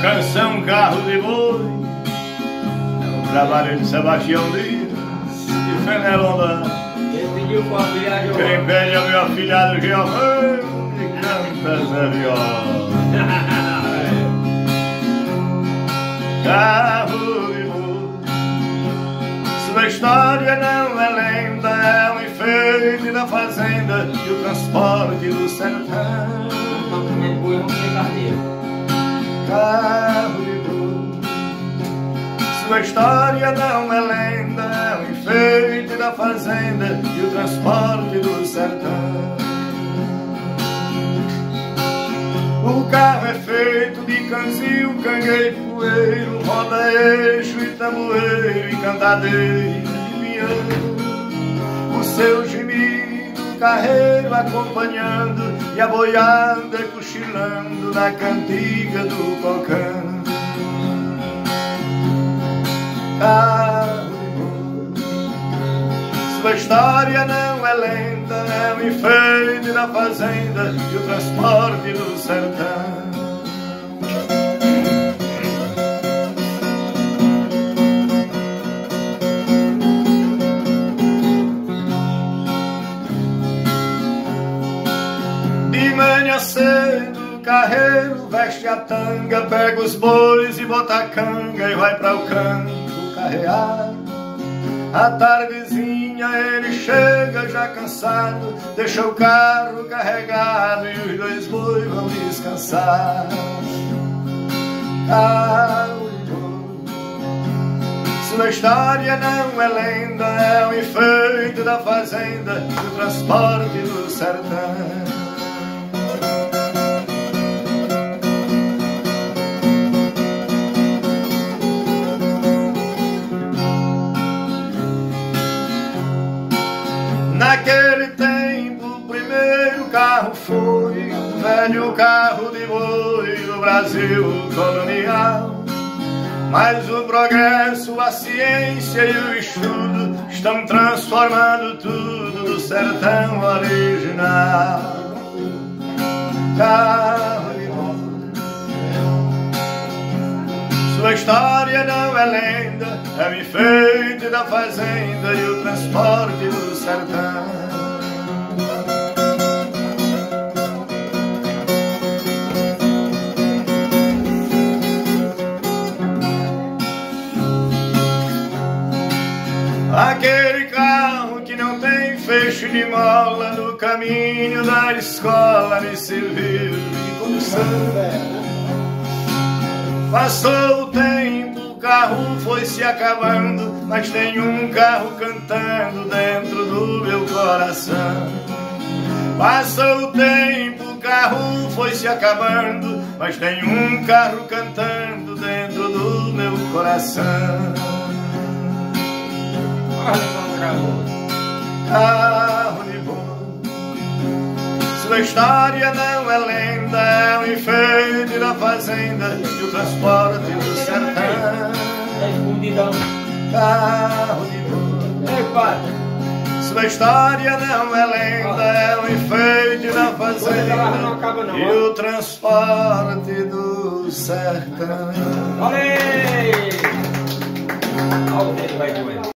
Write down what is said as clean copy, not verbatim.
canção Carro de Boi é um trabalho de Sebastião Dias e Fenelonda. Quem pede é meu afilhado Giovanni e canta Zé Viola. Carro de Boi, sua história não é lenda, é um enfeite da fazenda e o transporte do sertão. Carro de Boi, sua história não é lenda, é um enfeite da fazenda e o transporte do sertão. O carro é feito de canzil, cangueiro, poeiro, roda-eixo e tabuleiro e cantadeira de piano. O seu gemido, o carreiro acompanhando e a boiada cochilando na cantiga do cocão. Carro de Boi, sua história não é lenda, é um enfeite da fazenda e o transporte do sertão. De manhã cedo, o carreiro veste a tanga, pega os bois e bota a canga e vai para o campo carrear. À tardezinha ele chega já cansado, deixa o carro carregado e os dois bois vão descansar. Carro de Boi, sua história não é lenda, é um enfeite da fazenda e o transporte do sertão. Naquele tempo o primeiro carro foi o velho carro de boi do Brasil colonial. Mas o progresso, a ciência e o estudo estão transformando tudo do sertão original. Carro de Boi, sua história não é lenda, é o enfeite da fazenda e o transporte do sertão. Aquele carro que não tem fecho de mola no caminho da escola me serviu de condução. Passou o tempo, o carro foi se acabando, mas tem um carro cantando dentro do meu coração. Passou o tempo, o carro foi se acabando, mas tem um carro cantando dentro do meu coração. Carro de Boi, sua história não é lenda, é um enfeite da fazenda e o transporte do sertão. Carro de Boi, sua história não é lenda, é um enfeite da fazenda e o transporte do sertão.